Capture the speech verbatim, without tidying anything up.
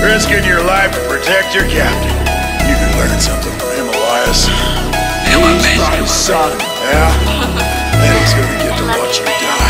Risking your life to protect your captain. You can learn something from him, Elias. Hellamase. Yeah? And he's gonna get to watch you die.